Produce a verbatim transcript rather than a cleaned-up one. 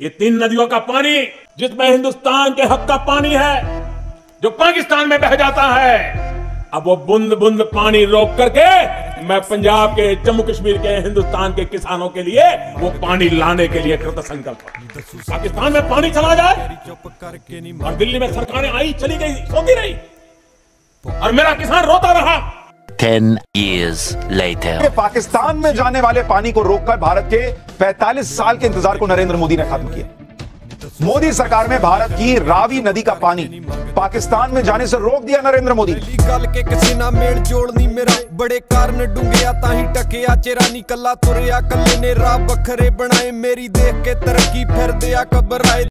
ये तीन नदियों का पानी जिसमें हिंदुस्तान के हक का पानी है, जो पाकिस्तान में बह जाता है, अब वो बूंद बूंद पानी रोक करके मैं पंजाब के, जम्मू कश्मीर के, हिंदुस्तान के किसानों के लिए वो पानी लाने के लिए कृत संकल्प हूं। पाकिस्तान में पानी चला जाए और दिल्ली में सरकारें आई चली गई, सोती रही और मेरा किसान रोता रहा। Ten years later. पाकिस्तान में जाने वाले पानी को रोककर भारत के पैंतालीस साल के इंतजार को नरेंद्र मोदी ने खत्म किया। मोदी सरकार में भारत की रावी नदी का पानी पाकिस्तान में जाने से रोक दिया नरेंद्र मोदी। गल के किसी ना मेल जोड़नी मेरा बड़े कारण डूंगिया ताही टकिया चेरानी कला तुरया कल्ले ने राह बखरे बनाए मेरी देख के तरक्की फिर दिया कबर आए।